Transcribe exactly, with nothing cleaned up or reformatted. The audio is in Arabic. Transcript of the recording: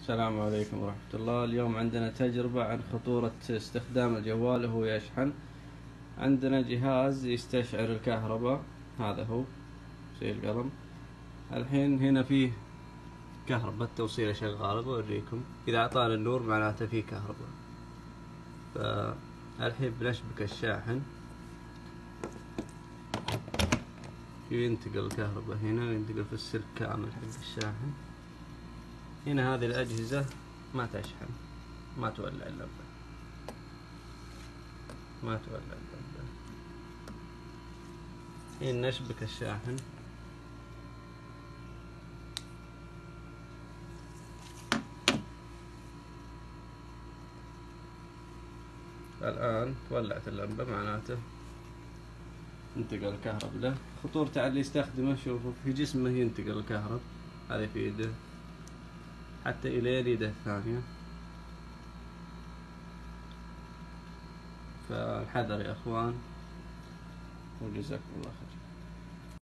السلام عليكم ورحمة الله. اليوم عندنا تجربة عن خطورة استخدام الجوال وهو يشحن. عندنا جهاز يستشعر الكهرباء، هذا هو زي القلم. الحين هنا فيه كهرباء، التوصيلة شغالة، بوريكم إذا أعطانا النور معناته فيه كهرباء. فالحين بنشبك الشاحن، ينتقل الكهرباء هنا وينتقل في السلك كامل حق الشاحن. هنا هذه الأجهزة ما تشحن، ما تولع اللمبة، ما تولع اللمبة. حين نشبك الشاحن الآن تولعت اللمبة، معناته انتقل الكهرب له. خطورته على اللي يستخدمه، شوفوا في جسمه ينتقل الكهرب، هذه في يده حتى إلى اليد الثانية. فالحذر يا أخوان، وجزاكم الله خير.